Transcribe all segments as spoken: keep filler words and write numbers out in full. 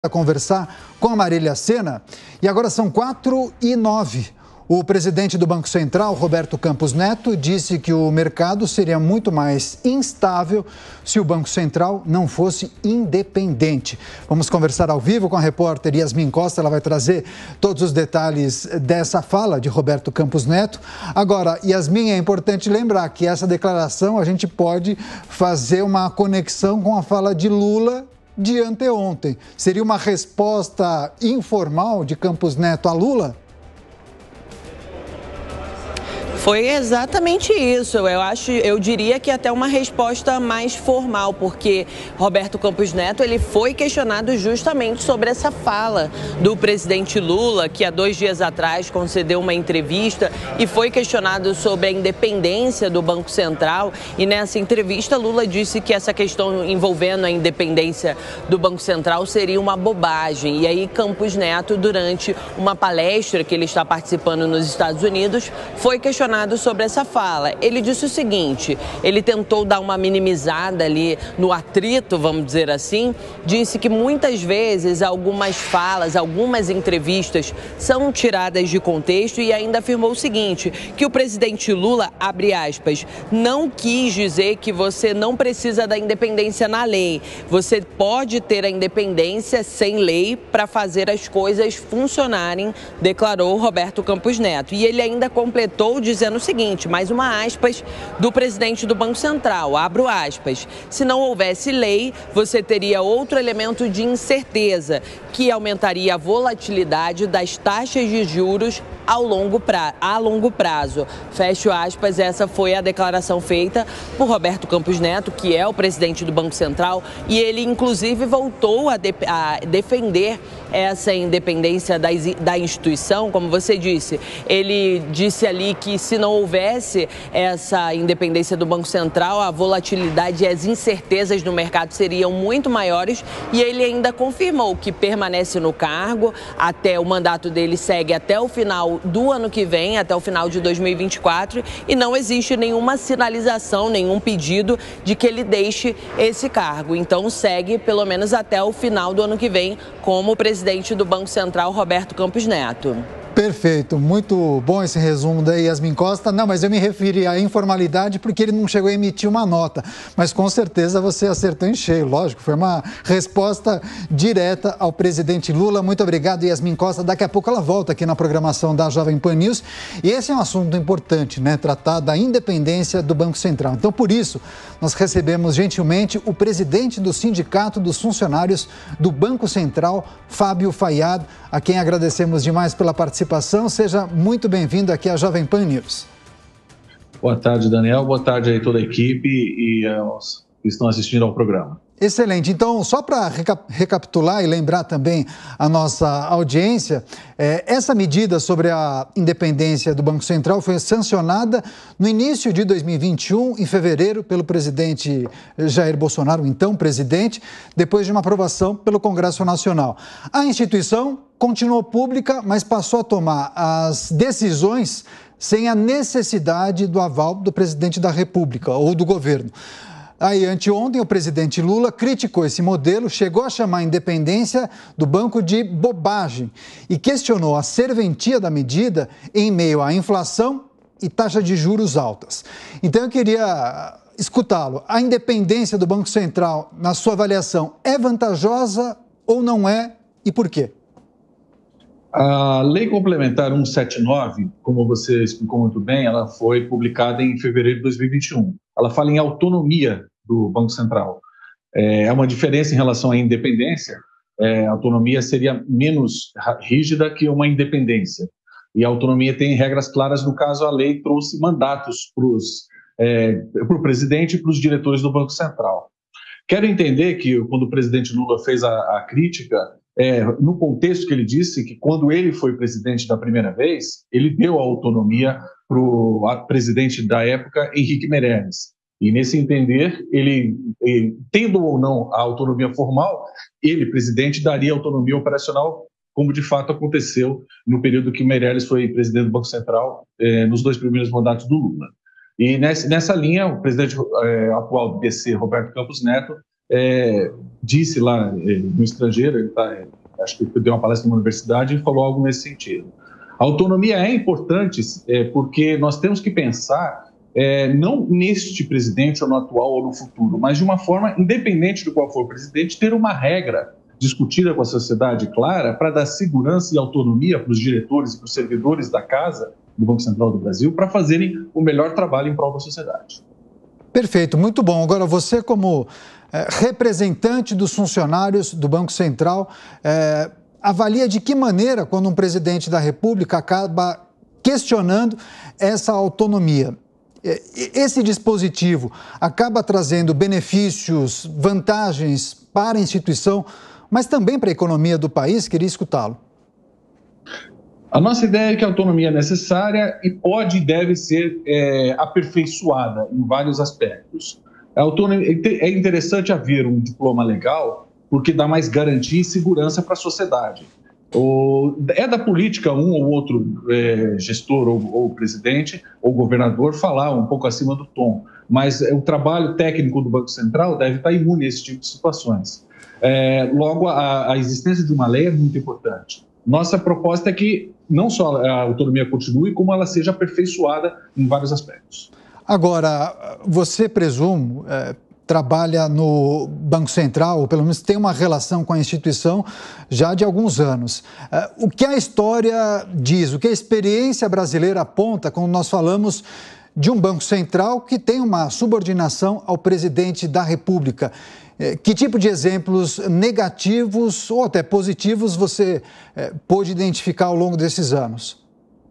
a conversar com a Marília Sena. E agora são quatro e nove. O presidente do Banco Central, Roberto Campos Neto, disse que o mercado seria muito mais instável se o Banco Central não fosse independente. Vamos conversar ao vivo com a repórter Yasmin Costa. Ela vai trazer todos os detalhes dessa fala de Roberto Campos Neto. Agora, Yasmin, é importante lembrar que essa declaração a gente pode fazer uma conexão com a fala de Lula de anteontem. Seria uma resposta informal de Campos Neto a Lula? Foi exatamente isso. Eu acho, eu diria que até uma resposta mais formal, porque Roberto Campos Neto ele foi questionado justamente sobre essa fala do presidente Lula, que há dois dias atrás concedeu uma entrevista e foi questionado sobre a independência do Banco Central. E nessa entrevista, Lula disse que essa questão envolvendo a independência do Banco Central seria uma bobagem. E aí Campos Neto, durante uma palestra que ele está participando nos Estados Unidos, foi questionado sobre essa fala. Ele disse o seguinte: ele tentou dar uma minimizada ali no atrito, vamos dizer assim, disse que muitas vezes algumas falas, algumas entrevistas são tiradas de contexto e ainda afirmou o seguinte, que o presidente Lula, abre aspas, não quis dizer que você não precisa da independência na lei. Você pode ter a independência sem lei para fazer as coisas funcionarem, declarou Roberto Campos Neto. E ele ainda completou dizendo dizendo o seguinte, mais uma aspas do presidente do Banco Central, abro aspas, se não houvesse lei, você teria outro elemento de incerteza, que aumentaria a volatilidade das taxas de juros ao longo pra, a longo prazo. Fecho aspas, essa foi a declaração feita por Roberto Campos Neto, que é o presidente do Banco Central, e ele inclusive voltou a, de, a defender essa independência da, da instituição, como você disse. Ele disse ali que se não houvesse essa independência do Banco Central, a volatilidade e as incertezas no mercado seriam muito maiores, e ele ainda confirmou que permanece no cargo, até o mandato dele segue até o final do ano que vem, até o final de dois mil e vinte e quatro, e não existe nenhuma sinalização, nenhum pedido de que ele deixe esse cargo. Então segue pelo menos até o final do ano que vem como presidente do Banco Central, Roberto Campos Neto. Perfeito, muito bom esse resumo da Yasmin Costa. Não, mas eu me referi à informalidade porque ele não chegou a emitir uma nota. Mas com certeza você acertou em cheio, lógico. Foi uma resposta direta ao presidente Lula. Muito obrigado, Yasmin Costa. Daqui a pouco ela volta aqui na programação da Jovem Pan News. E esse é um assunto importante, né? Tratar da independência do Banco Central. Então, por isso, nós recebemos gentilmente o presidente do Sindicato dos Funcionários do Banco Central, Fábio Fayyad, a quem agradecemos demais pela participação. Seja muito bem-vindo aqui à Jovem Pan News. Boa tarde, Daniel. Boa tarde aí toda a equipe e aos que estão assistindo ao programa. Excelente. Então, só para recap recapitular e lembrar também a nossa audiência, é, essa medida sobre a independência do Banco Central foi sancionada no início de dois mil e vinte e um, em fevereiro, pelo presidente Jair Bolsonaro, então presidente, depois de uma aprovação pelo Congresso Nacional. A instituição continuou pública, mas passou a tomar as decisões sem a necessidade do aval do presidente da República ou do governo. Aí, anteontem, o presidente Lula criticou esse modelo, chegou a chamar a independência do banco de bobagem e questionou a serventia da medida em meio à inflação e taxa de juros altas. Então, eu queria escutá-lo. A independência do Banco Central, na sua avaliação, é vantajosa ou não é e por quê? A Lei Complementar cento e setenta e nove, como você explicou muito bem, ela foi publicada em fevereiro de dois mil e vinte e um. Ela fala em autonomia do Banco Central. É uma diferença em relação à independência. É, a autonomia seria menos rígida que uma independência. E a autonomia tem regras claras. No caso, a lei trouxe mandatos para é, o presidente e para os diretores do Banco Central. Quero entender que, quando o presidente Lula fez a, a crítica, É, no contexto que ele disse que quando ele foi presidente da primeira vez, ele deu a autonomia para o presidente da época, Henrique Meirelles. E nesse entender, ele, ele, tendo ou não a autonomia formal, ele, presidente, daria autonomia operacional, como de fato aconteceu no período que Meirelles foi presidente do Banco Central, eh, nos dois primeiros mandatos do Lula. E nessa, nessa linha, o presidente eh, atual do B C, Roberto Campos Neto, é, disse lá no estrangeiro, ele tá, acho que deu uma palestra numa universidade e falou algo nesse sentido. A autonomia é importante é, porque nós temos que pensar é, não neste presidente ou no atual ou no futuro, mas de uma forma, independente de qual for o presidente, ter uma regra discutida com a sociedade clara para dar segurança e autonomia para os diretores e para os servidores da Casa do Banco Central do Brasil para fazerem o melhor trabalho em prol da sociedade. Perfeito, muito bom. Agora, você como é, representante dos funcionários do Banco Central, é, avalia de que maneira, quando um presidente da República acaba questionando essa autonomia, esse dispositivo acaba trazendo benefícios, vantagens para a instituição, mas também para a economia do país? Queria escutá-lo. A nossa ideia é que a autonomia é necessária e pode e deve ser é, aperfeiçoada em vários aspectos. A autonomia, é interessante haver um diploma legal porque dá mais garantia e segurança para a sociedade. O, é da política um ou outro é, gestor ou, ou presidente ou governador falar um pouco acima do tom, mas o trabalho técnico do Banco Central deve estar imune a esse tipo de situações. É, logo, a, a existência de uma lei é muito importante. Nossa proposta é que não só a autonomia continue, como ela seja aperfeiçoada em vários aspectos. Agora, você, presumo, é, trabalha no Banco Central, ou pelo menos tem uma relação com a instituição já de alguns anos. É, o que a história diz, o que a experiência brasileira aponta quando nós falamos de um Banco Central que tem uma subordinação ao presidente da República? Que tipo de exemplos negativos ou até positivos você é, pôde identificar ao longo desses anos?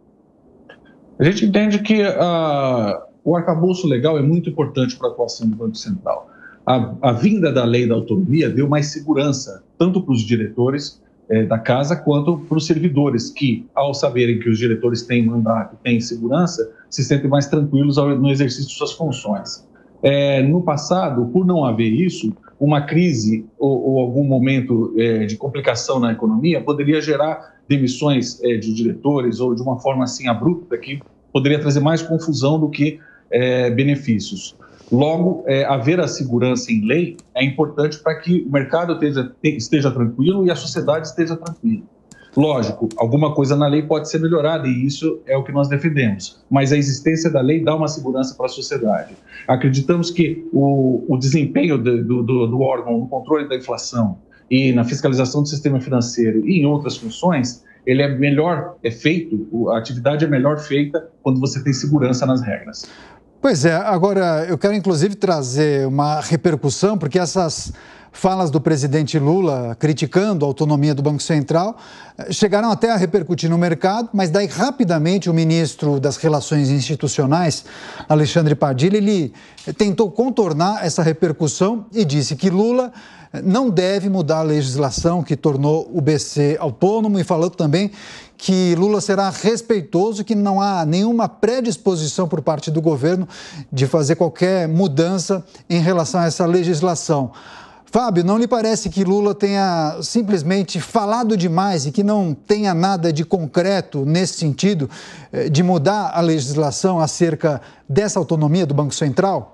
A gente entende que uh, o arcabouço legal é muito importante para a atuação do Banco Central. A, a vinda da lei da autonomia deu mais segurança, tanto para os diretores é, da casa, quanto para os servidores, que, ao saberem que os diretores têm mandato, têm segurança, se sentem mais tranquilos ao, no exercício de suas funções. É, no passado, por não haver isso, uma crise ou, ou algum momento é, de complicação na economia poderia gerar demissões é, de diretores ou de uma forma assim abrupta que poderia trazer mais confusão do que é, benefícios. Logo, é, haver a segurança em lei é importante para que o mercado esteja, esteja tranquilo e a sociedade esteja tranquila. Lógico, alguma coisa na lei pode ser melhorada e isso é o que nós defendemos, mas a existência da lei dá uma segurança para a sociedade. Acreditamos que o, o desempenho do, do, do órgão no controle da inflação e na fiscalização do sistema financeiro e em outras funções, ele é melhor é feito, a atividade é melhor feita quando você tem segurança nas regras. Pois é, agora eu quero inclusive trazer uma repercussão, porque essas falas do presidente Lula criticando a autonomia do Banco Central chegaram até a repercutir no mercado, mas daí rapidamente o ministro das Relações Institucionais, Alexandre Padilha, ele tentou contornar essa repercussão e disse que Lula não deve mudar a legislação que tornou o B C autônomo e falou também que Lula será respeitoso, que não há nenhuma predisposição por parte do governo de fazer qualquer mudança em relação a essa legislação. Fábio, não lhe parece que Lula tenha simplesmente falado demais e que não tenha nada de concreto nesse sentido de mudar a legislação acerca dessa autonomia do Banco Central?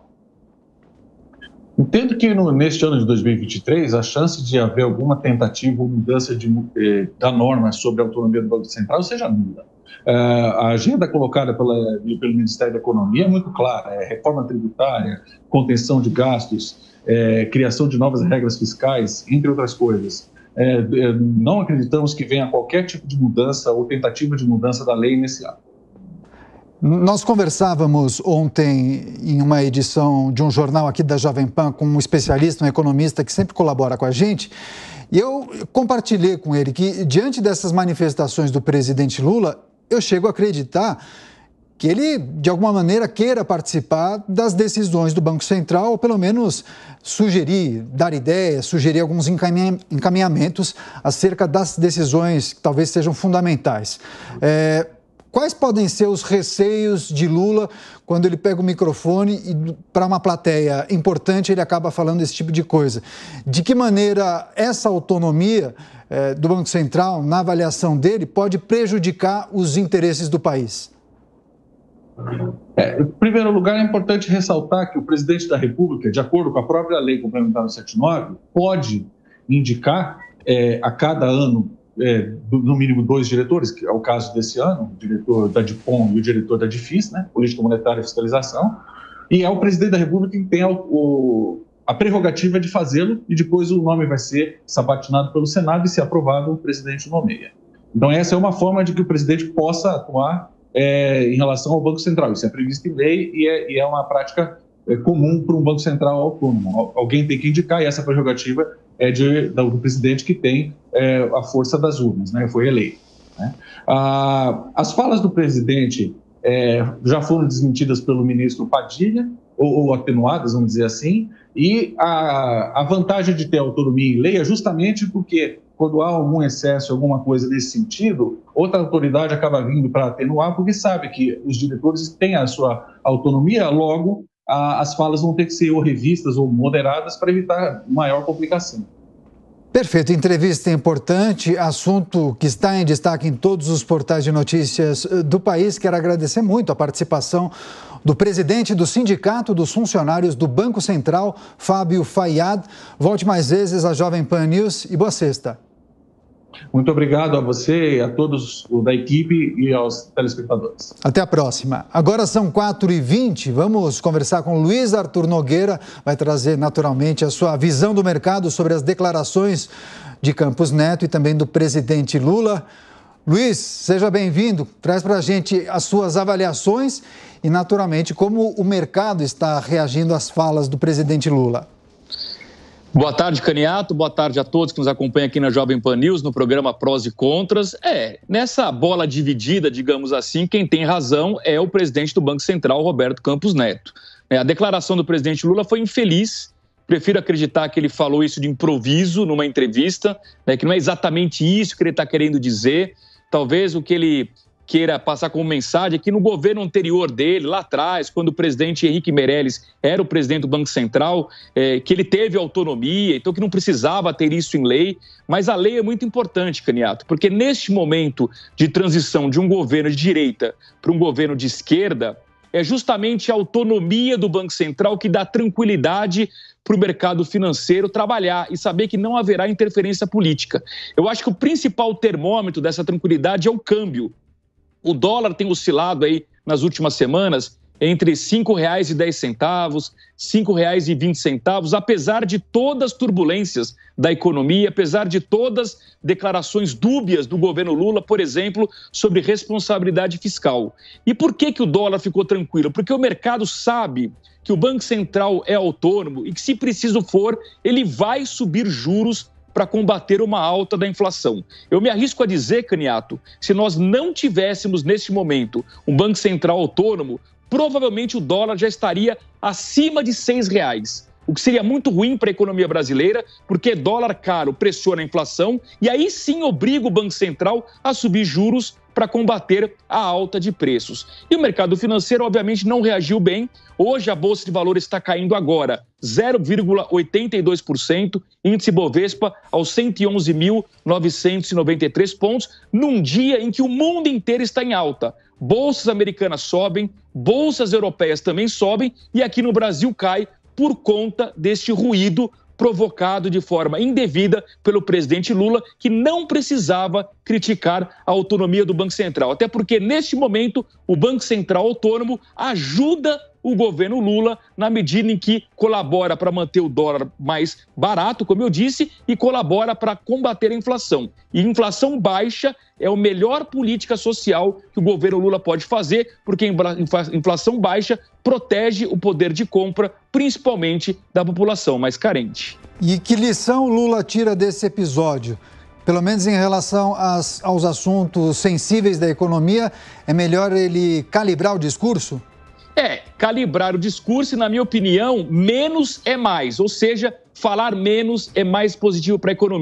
Entendo que no, neste ano de dois mil e vinte e três, a chance de haver alguma tentativa ou mudança de, eh, da norma sobre a autonomia do Banco Central seja nula. Uh, a agenda colocada pela, pelo Ministério da Economia é muito clara, é reforma tributária, contenção de gastos, é, criação de novas regras fiscais, entre outras coisas. É, não acreditamos que venha qualquer tipo de mudança ou tentativa de mudança da lei nesse ano. Nós conversávamos ontem em uma edição de um jornal aqui da Jovem Pan com um especialista, um economista que sempre colabora com a gente, e eu compartilhei com ele que, diante dessas manifestações do presidente Lula, eu chego a acreditar que ele, de alguma maneira, queira participar das decisões do Banco Central, ou pelo menos sugerir, dar ideias, sugerir alguns encaminhamentos acerca das decisões que talvez sejam fundamentais. É, quais podem ser os receios de Lula quando ele pega o microfone e, para uma plateia importante, ele acaba falando esse tipo de coisa? De que maneira essa autonomia é, do Banco Central, na avaliação dele, pode prejudicar os interesses do país? É, em primeiro lugar, é importante ressaltar que o presidente da República, de acordo com a própria lei complementar setenta e nove, pode indicar é, a cada ano, é, no mínimo, dois diretores, que é o caso desse ano, o diretor da DIPOM e o diretor da DIFIS, né, Política Monetária e Fiscalização, e é o presidente da República que tem a, o, a prerrogativa de fazê-lo, e depois o nome vai ser sabatinado pelo Senado e, se aprovado, o presidente nomeia. Então, essa é uma forma de que o presidente possa atuar é, em relação ao Banco Central. Isso é previsto em lei e é, e é uma prática é, comum para um Banco Central autônomo. Alguém tem que indicar, e essa prerrogativa é de, do presidente, que tem é, a força das urnas, né? Foi eleito. Né? Ah, as falas do presidente é, já foram desmentidas pelo ministro Padilha, ou, ou atenuadas, vamos dizer assim, e a, a vantagem de ter autonomia em lei é justamente porque, quando há algum excesso, alguma coisa nesse sentido, outra autoridade acaba vindo para atenuar, porque sabe que os diretores têm a sua autonomia, logo a, as falas vão ter que ser ou revistas ou moderadas para evitar maior complicação. Perfeito, entrevista importante, assunto que está em destaque em todos os portais de notícias do país. Quero agradecer muito a participação do presidente do Sindicato dos Funcionários do Banco Central, Fábio Fayyad. Volte mais vezes à Jovem Pan News e boa sexta. Muito obrigado a você, a todos da equipe e aos telespectadores. Até a próxima. Agora são quatro e vinte, vamos conversar com Luiz Arthur Nogueira, vai trazer naturalmente a sua visão do mercado sobre as declarações de Campos Neto e também do presidente Lula. Luiz, seja bem-vindo, traz para a gente as suas avaliações e naturalmente como o mercado está reagindo às falas do presidente Lula. Boa tarde, Caniato. Boa tarde a todos que nos acompanham aqui na Jovem Pan News, no programa Prós e Contras. É, nessa bola dividida, digamos assim, quem tem razão é o presidente do Banco Central, Roberto Campos Neto. É, a declaração do presidente Lula foi infeliz. Prefiro acreditar que ele falou isso de improviso numa entrevista, né, que não é exatamente isso que ele está querendo dizer. Talvez o que ele queira passar como mensagem é que no governo anterior dele, lá atrás, quando o presidente Henrique Meirelles era o presidente do Banco Central, é, que ele teve autonomia, então que não precisava ter isso em lei, mas a lei é muito importante, Caniato, porque neste momento de transição de um governo de direita para um governo de esquerda, é justamente a autonomia do Banco Central que dá tranquilidade para o mercado financeiro trabalhar e saber que não haverá interferência política. Eu acho que o principal termômetro dessa tranquilidade é o câmbio. O dólar tem oscilado aí nas últimas semanas entre cinco reais e dez centavos, cinco reais e vinte centavos, apesar de todas as turbulências da economia, apesar de todas as declarações dúbias do governo Lula, por exemplo, sobre responsabilidade fiscal. E por que que o dólar ficou tranquilo? Porque o mercado sabe que o Banco Central é autônomo e que, se preciso for, ele vai subir juros para combater uma alta da inflação. Eu me arrisco a dizer, Caniato, se nós não tivéssemos, neste momento, um Banco Central autônomo, provavelmente o dólar já estaria acima de seis reais. O que seria muito ruim para a economia brasileira, porque dólar caro pressiona a inflação e aí sim obriga o Banco Central a subir juros para combater a alta de preços. E o mercado financeiro, obviamente, não reagiu bem. Hoje a Bolsa de Valores está caindo agora zero vírgula oitenta e dois por cento, índice Bovespa aos cento e onze mil novecentos e noventa e três pontos, num dia em que o mundo inteiro está em alta. Bolsas americanas sobem, bolsas europeias também sobem e aqui no Brasil cai por conta deste ruído provocado de forma indevida pelo presidente Lula, que não precisava criticar a autonomia do Banco Central. Até porque, neste momento, o Banco Central autônomo ajuda o governo Lula na medida em que colabora para manter o dólar mais barato, como eu disse, e colabora para combater a inflação. E inflação baixa é a melhor política social que o governo Lula pode fazer, porque inflação baixa protege o poder de compra, principalmente da população mais carente. E que lição Lula tira desse episódio? Pelo menos em relação às, aos assuntos sensíveis da economia, é melhor ele calibrar o discurso? É, calibrar o discurso e, na minha opinião, menos é mais. Ou seja, falar menos é mais positivo para a economia.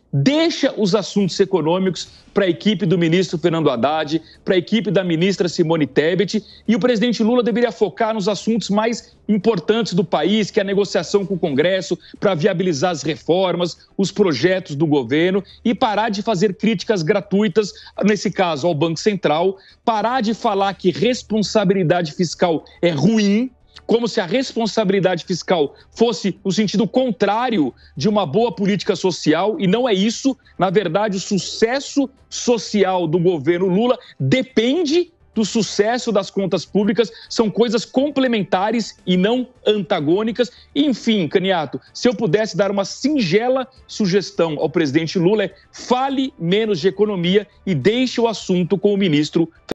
Deixa os assuntos econômicos para a equipe do ministro Fernando Haddad, para a equipe da ministra Simone Tebet, e o presidente Lula deveria focar nos assuntos mais importantes do país, que é a negociação com o Congresso para viabilizar as reformas, os projetos do governo, e parar de fazer críticas gratuitas, nesse caso ao Banco Central, parar de falar que responsabilidade fiscal é ruim, como se a responsabilidade fiscal fosse no sentido contrário de uma boa política social, e não é isso. Na verdade, o sucesso social do governo Lula depende do sucesso das contas públicas, são coisas complementares e não antagônicas. Enfim, Caniato, se eu pudesse dar uma singela sugestão ao presidente Lula, é fale menos de economia e deixe o assunto com o ministro